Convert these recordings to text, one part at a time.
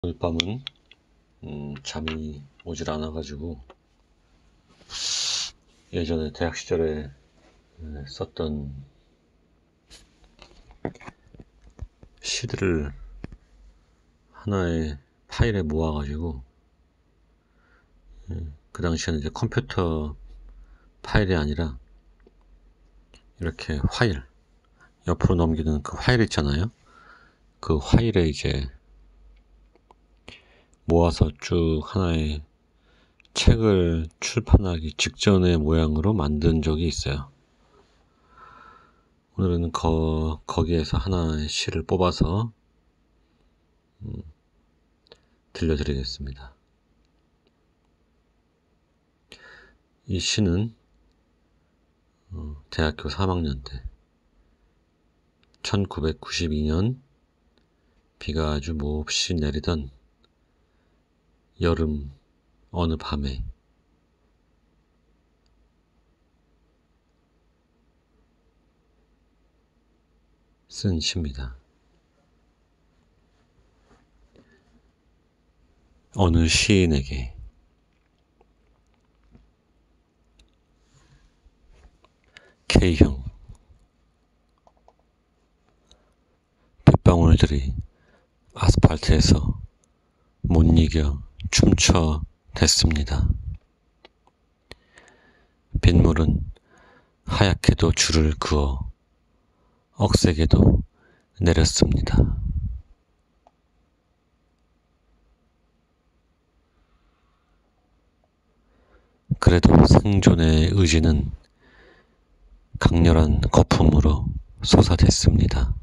오늘 밤은 잠이 오질 않아가지고 예전에 대학 시절에 썼던 시들을 하나의 파일에 모아가지고 그 당시에는 이제 컴퓨터 파일이 아니라 이렇게 파일 옆으로 넘기는 그 파일 있잖아요. 그 파일에 이제 모아서 쭉 하나의 책을 출판하기 직전의 모양으로 만든 적이 있어요. 오늘은 거기에서 하나의 시를 뽑아서 들려드리겠습니다. 이 시는 대학교 3학년 때 1992년 비가 아주 몹시 내리던 여름 어느 밤에 쓴 시입니다. 어느 시인에게. K형. 빗방울들이 아스팔트에서 못 이겨 춤춰 댔습니다. 빗물은 하얗게도 줄을 그어 억세게도 내렸습니다. 그래도 생존의 의지는 강렬한 거품으로 솟아댔습니다.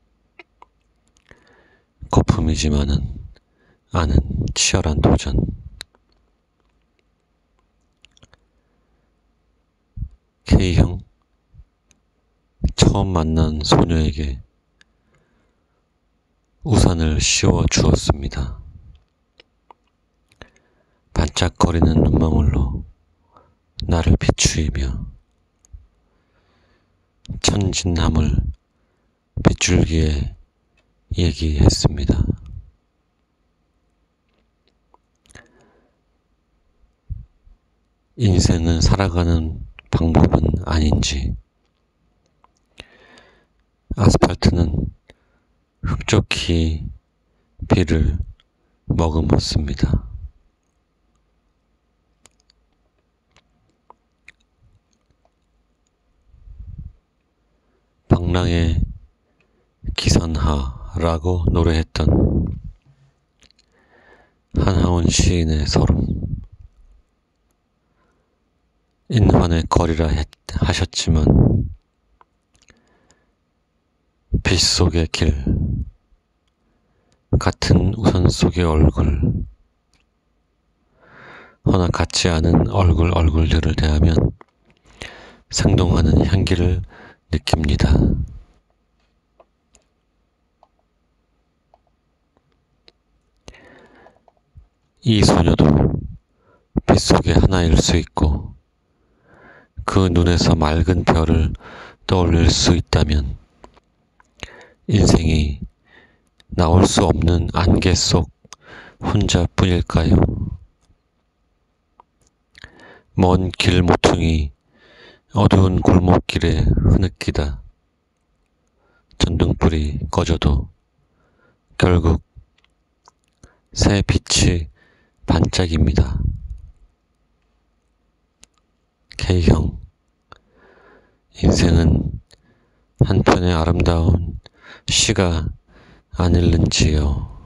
거품이지만은 아는 치열한 도전. K형, 처음 만난 소녀에게 우산을 씌워 주었습니다. 반짝거리는 눈망울로 나를 비추이며 천진함을 빗줄기에 얘기했습니다. 인생은 살아가는 방법은 아닌지, 아스팔트는 흡족히 비를 머금었습니다. 방랑의 기선하라고 노래했던 한하운 시인의 서름. 인환의 거리라 하셨지만 빛 속의 길, 같은 우산 속의 얼굴, 허나 같지 않은 얼굴들을 대하면 생동하는 향기를 느낍니다. 이 소녀도 빛 속의 하나일 수 있고 그 눈에서 맑은 별을 떠올릴 수 있다면 인생이 나올 수 없는 안개 속 혼자뿐일까요? 먼 길 모퉁이 어두운 골목길에 흐느끼다 전등불이 꺼져도 결국 새 빛이 반짝입니다. K형, 인생은 한편의 아름다운 시가 아닐는지요.